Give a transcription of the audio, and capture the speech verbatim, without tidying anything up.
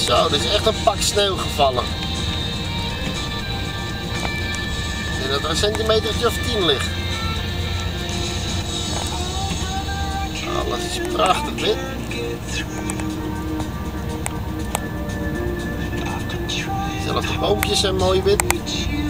Zo, er is echt een pak sneeuw gevallen. Ik denk dat er een centimetertje of tien ligt. Alles is prachtig wit. Zelfs de boompjes zijn mooi wit.